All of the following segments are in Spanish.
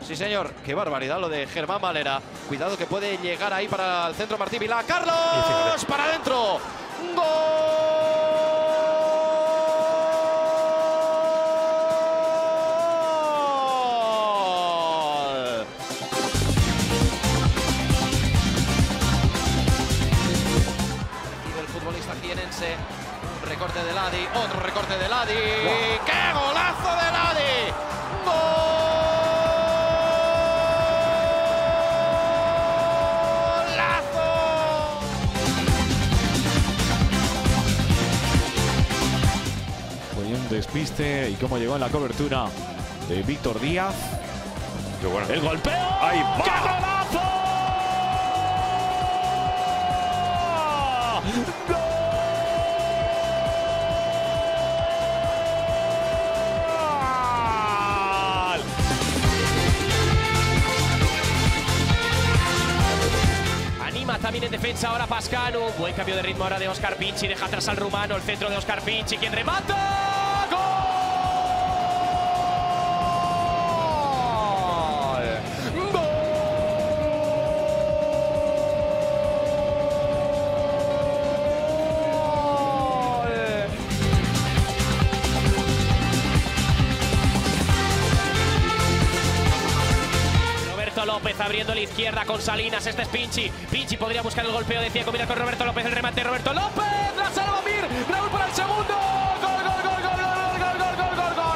Sí, señor. Qué barbaridad lo de Germán Valera. Cuidado que puede llegar ahí para el centro Martín Vilá. ¡Carlos! ¡Para adentro! ¡Gol! Recibe el futbolista jienense. Un recorte de Ladi. Otro recorte de Ladi. ¡Wow! ¡Qué golazo de Ladi! ¡Gol! Despiste y cómo llegó en la cobertura de Víctor Díaz. Qué bueno. El golpeo. ¡Ahí va! ¡Qué golazo! ¡Gol! Anima también en defensa ahora Pascanu. Buen cambio de ritmo ahora de Óscar Pinchi. Deja atrás al rumano. El centro de Óscar Pinchi. Quien remata. López abriendo la izquierda con Salinas. Este es Pinchi. Pinchi podría buscar el golpeo de Ciego. Mira con Roberto López. El remate de Roberto López. La salva Mir. Raúl para el segundo. Gol, gol, gol, gol, gol, gol, gol, gol, gol, gol.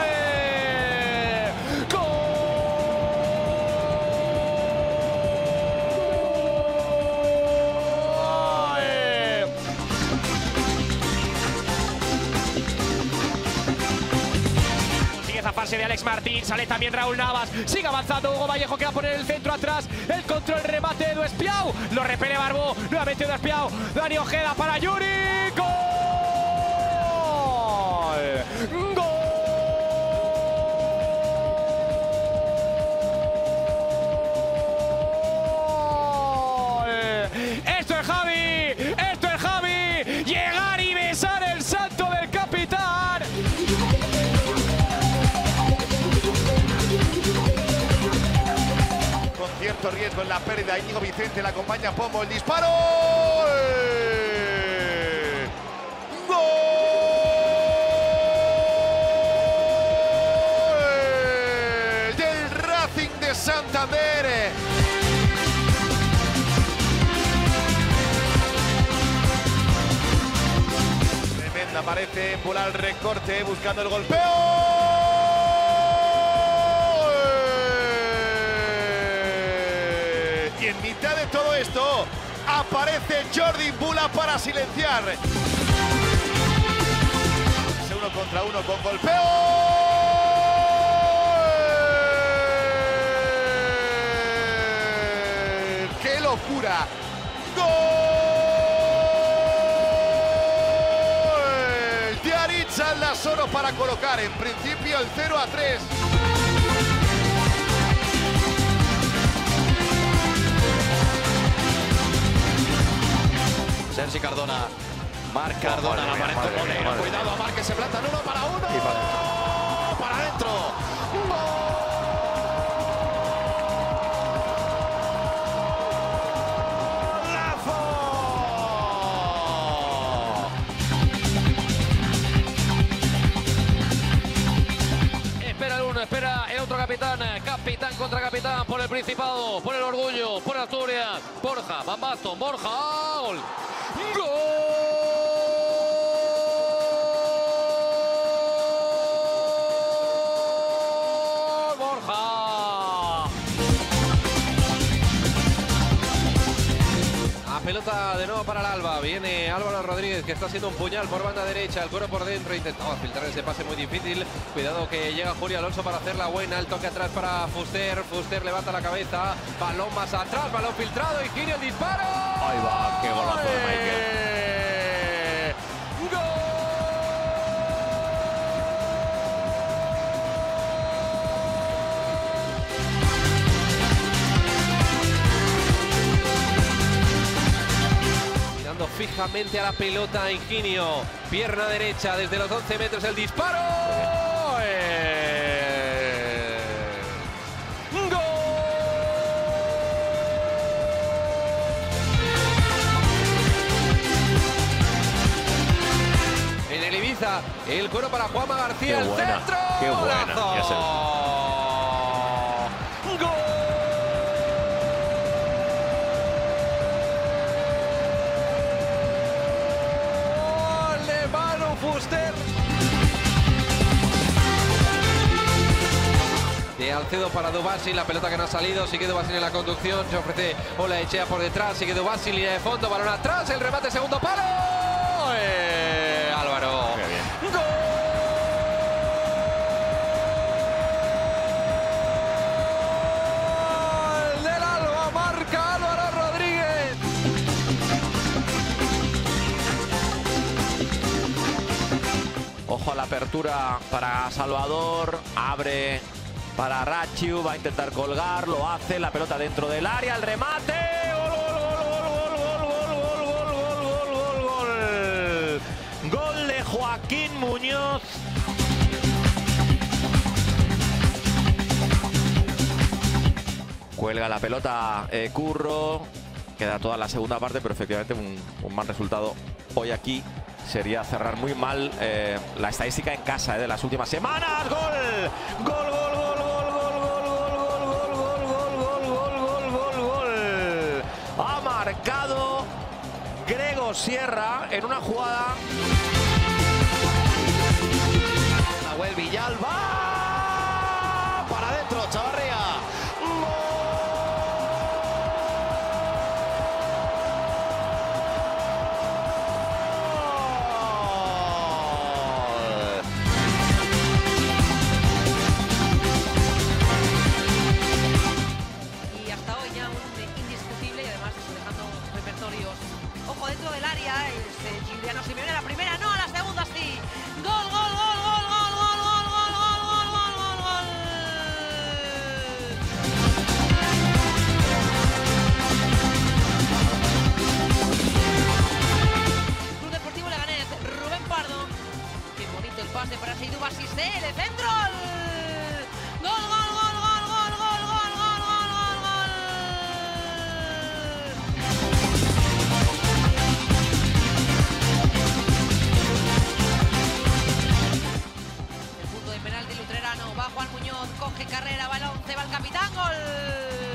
Zafarse de Alex Martín, sale también Raúl Navas, sigue avanzando Hugo Vallejo que va a poner el centro atrás, el control remate de Edu Espiau, lo repele Barbó, nuevamente Edu Espiau, Dani Ojeda para Yuri, ¡gol! ¡Gol! ¡Esto es Javi! ¡Esto es Javi! ¡Llegar y besar el santo del capitán! Cierto riesgo en la pérdida. Íñigo Vicente la acompaña Pombo. El disparo. ¡Gol! Del Racing de Santander. Tremenda, parece volar el recorte buscando el golpeo. Y en mitad de todo esto aparece Jordi Bula para silenciar. Ese 1 contra 1 con golpeo. ¡Qué locura! ¡Gol! De Aritz Aldasoro para colocar en principio el 0-3. Sergi Cardona. Marc Cardona, la pared con Moneiro. Cuidado a Marc que se planta en 1 para 1. Para adentro. ¡Golazo! Espera el uno, espera el otro capitán. Capitán contra capitán por el Principado, por el orgullo, por Asturias. Borja, Van Basten, Borja. ¡Gol! ¡Gol! ¡Borja! La pelota de nuevo para el Alba. Viene Álvaro Rodríguez que está haciendo un puñal por banda derecha. El cuero por dentro. Intentaba filtrar ese pase muy difícil. Cuidado que llega Julio Alonso para hacer la buena. El toque atrás para Fuster. Fuster levanta la cabeza. Balón más atrás. Balón filtrado. Higinio el disparo. Ahí va. Qué golazo de Michael. Fijamente a la pelota Higinio, pierna derecha desde los 11 metros el disparo. ¡Gol! El cuero para Juanma García. El centro. Qué buena. ¡Golazo! ¡Gol! De Manu Fuster. De Alcedo para Dubasi, la pelota que no ha salido, sigue Dubasi en la conducción, se ofrece Olaechea por detrás, sigue Dubasi, línea de fondo, balón atrás, el remate, segundo palo. Álvaro. Muy bien. ¡Gol! Del Alba, marca Álvaro Rodríguez. Ojo a la apertura para Salvador, abre para Rachiu, va a intentar colgar, lo hace, la pelota dentro del área, el remate, gol de Joaquín Muñoz. Cuelga la pelota Curro, queda toda la segunda parte, pero efectivamente un mal resultado hoy aquí sería cerrar muy mal la estadística en casa de las últimas semanas. ¡Gol! ¡Gol, gol, gol, gol, gol, gol, gol, gol, gol! Ha marcado Grego Sierra en una jugada. Nahuel Villalba. Para adentro, Chavarría. Ojo dentro del área, Giuliano Simeone, la primera no, la segunda sí. Gol, gol, gol, gol, gol, gol, gol, gol, gol, gol, gol, gol, gol. Club Deportivo Leganés, Rubén Pardo. Qué bonito el pase para Seydou Basissé, de centro. Gol, gol, gol, gol, gol, gol, gol, gol, gol, gol, gol. El punto de penal de Lutrerano, va Juan Muñoz, coge carrera, va el 11, va el capitán, gol.